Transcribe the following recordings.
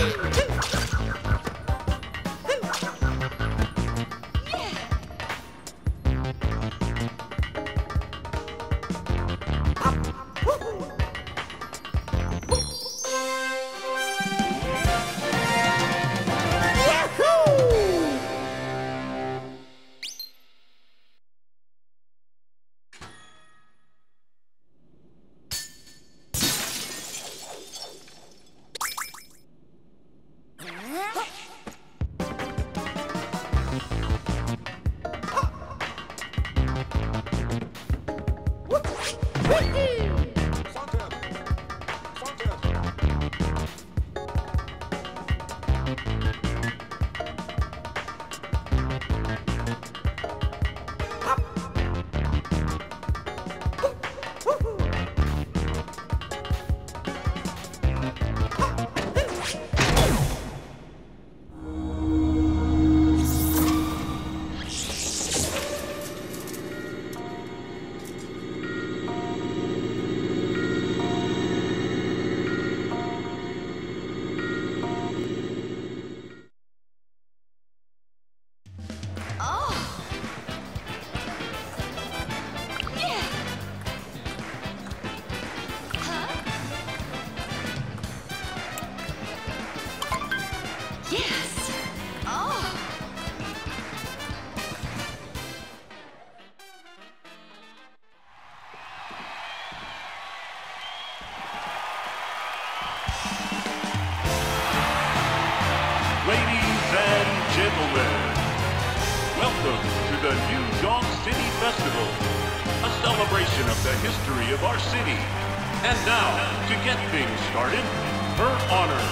Welcome to the New Donk City Festival, a celebration of the history of our city. And now, to get things started, her honor,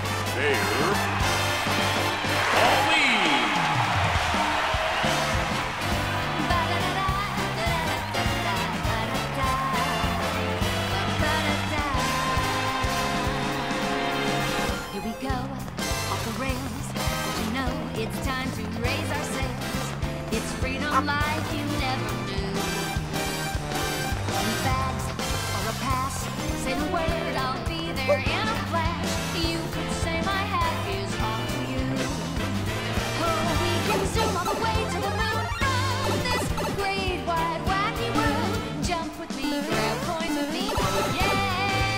Mayor Pauline. Here we go, off the rails. Don't you know it's time to raise our sails? It's freedom like you never knew. Any bags or a pass, say the word, I'll be there in a flash. You could say my hat is on you. Oh, we can zoom all the way to the moon from this great wide wacky world. Jump with me, grab coins with me, yeah.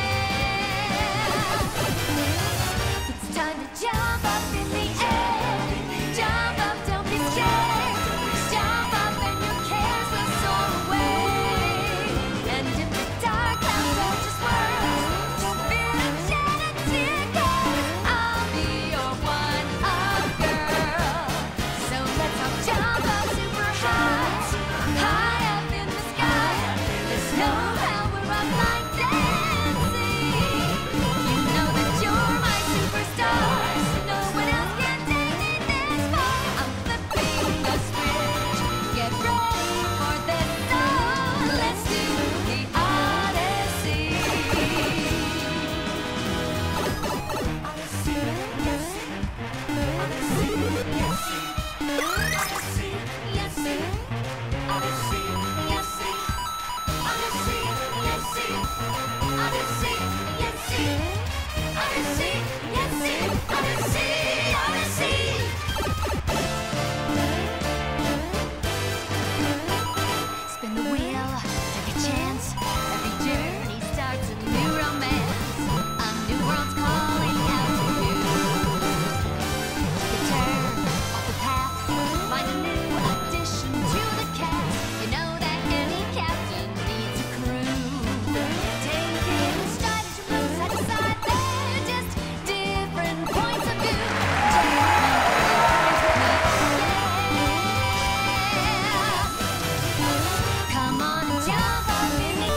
It's time to jump up in the air. Jump up, don't be scared. Jump up and your cares will soar away. And if the dark clouds don't just swirl, just feel energetic, 'cause I'll be your one-up girl. So let's all jump up super high, high up in the sky. There's no how we're up like dancing. You know that you're my superstar. No one else can take me this far. I'm flipping the switch. Get ready for this. So let's do the Odyssey. Odyssey, yes. Odyssey, yes. Odyssey, yes. Odyssey, yes. Odyssey, yes. Odyssey, yes. Odyssey, yes. Odyssey, Odyssey. Spin the wheel, take a chance. Every journey starts a new romance. A new world's calling out to you. Take a turn off the path, find a new addition to the cast. You know that any captain needs a crew. Taking stride as you move side to side, they're just different points of view. Come on, jump up in the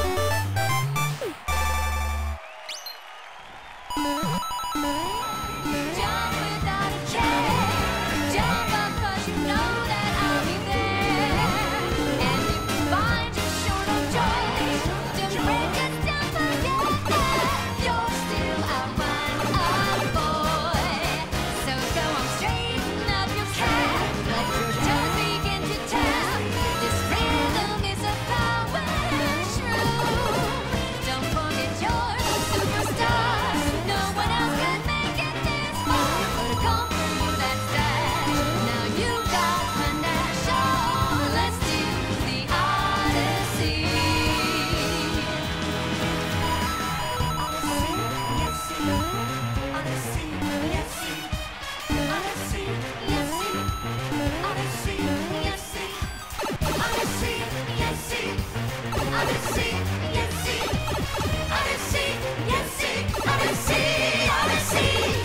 jump without a care. Jump up 'cause you know that I'll be there. And if you find you're short of joy, don't break it down, forget you're still a one-up boy. So go on, straighten up your cap. Let your toes begin to tap. This rhythm is a power shroom. Don't forget you're the superstar. No one else can Odyssey, Odyssey, Odyssey, Odyssey, Odyssey, Odyssey.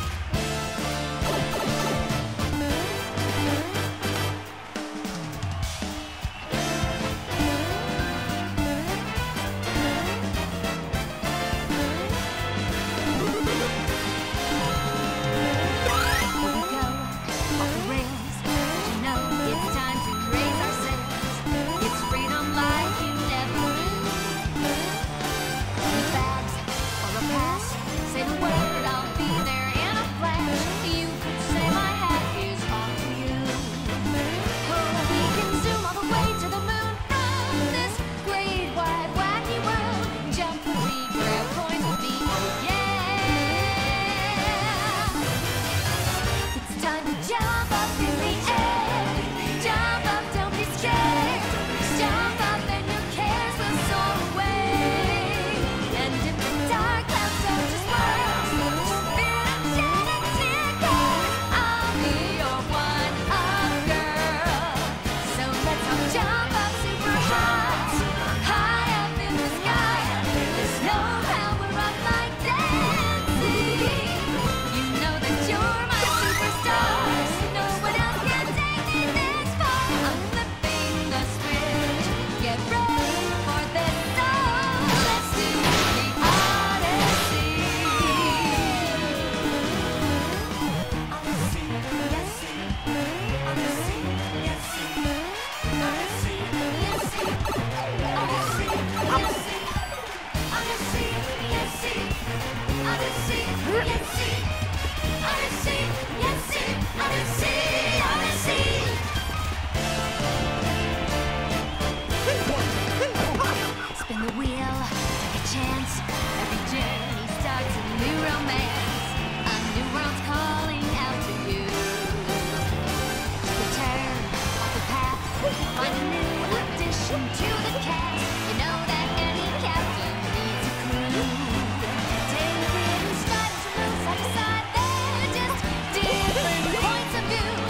Jump up in the air, jump up, don't be scared. Jump up and your cares will soar away. And if the dark clouds don't just swirl, just feel them shedding tears. I'll be your one-up girl. So let's all jump up super high, high up in the sky. There's no power up like dancing. You know that you're my superstar. No one else can take me this far. I'm flipping the switch. Get ready for this song. Let's do the Odyssey. Odyssey, Odyssey, Odyssey, Odyssey, Odyssey, Odyssey, Odyssey, Odyssey, Odyssey, Odyssey, Odyssey. Odyssey, Odyssey, Odyssey, Odyssey. Spin the wheel, take a chance. Every journey starts a new romance. A new world's calling out to you. Return off the path, find a new addition to the cast. You know that any captain needs a crew. Take it in stride as you move side to side. They're just different points of view.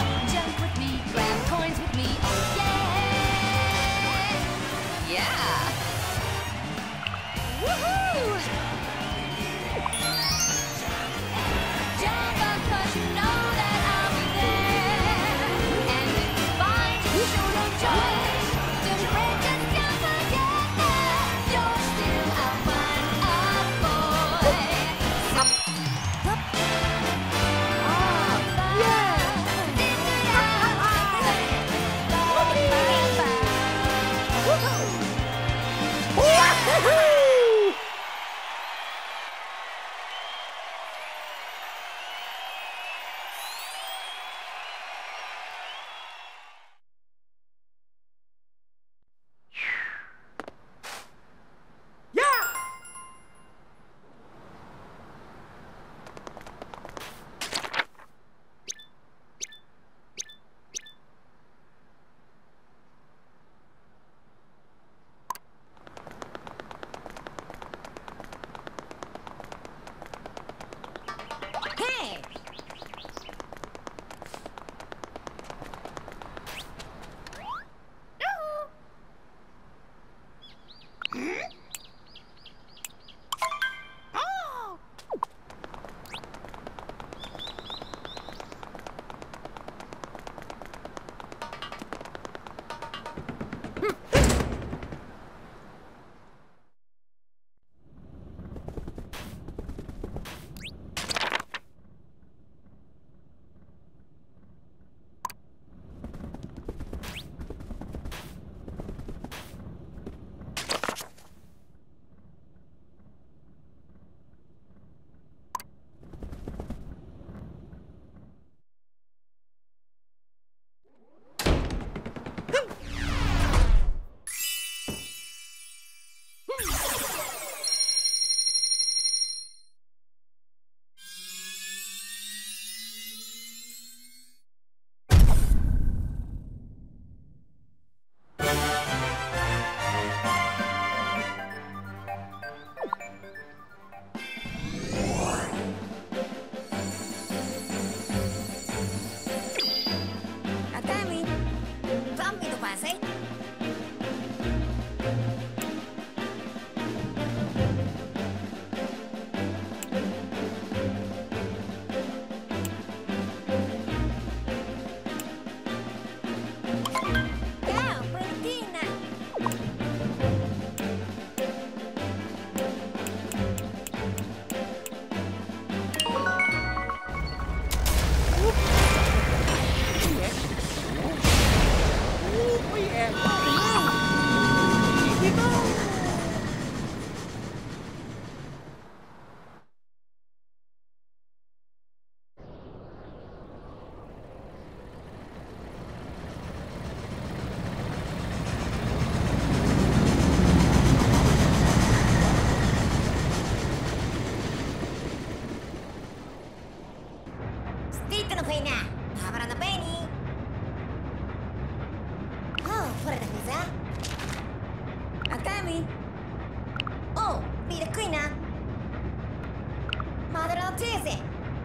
is it?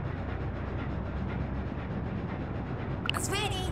It's ready.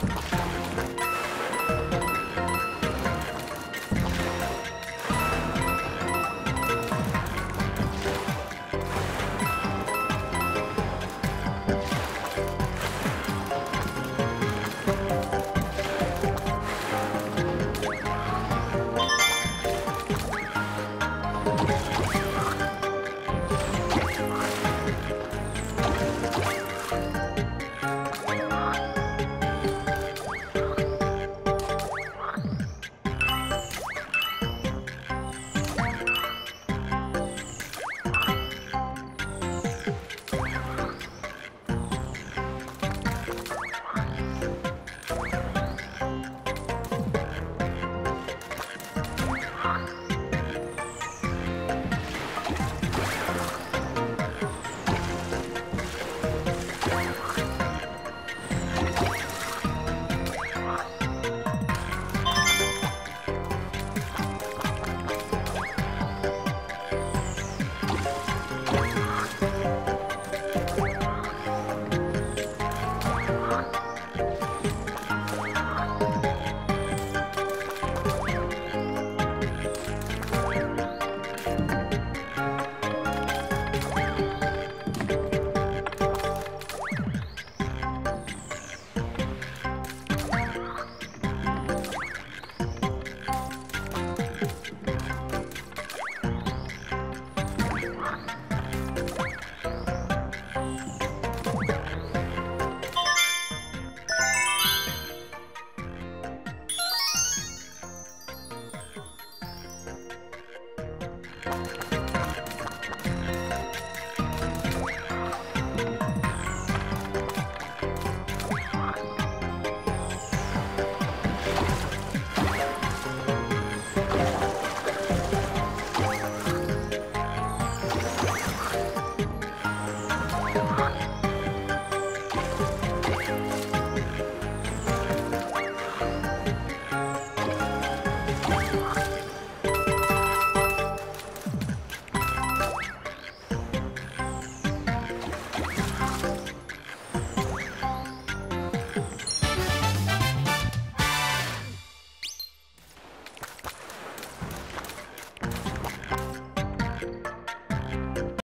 Thank you.